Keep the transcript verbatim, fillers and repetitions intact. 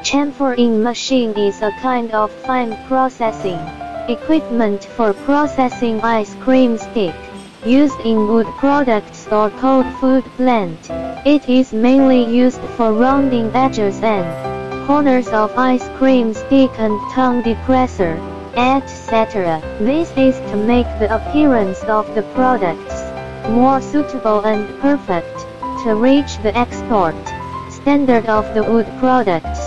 chamfering machine is a kind of fine processing equipment for processing ice cream stick, used in wood products or cold food plant. It is mainly used for rounding edges and corners of ice cream stick and tongue depressor, et cetera. This is to make the appearance of the products more suitable and perfect to reach the export standard of the wood products.